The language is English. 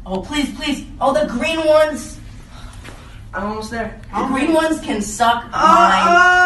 Oh, please, please. Oh, the green ones. I'm almost there. The green ones can suck mine.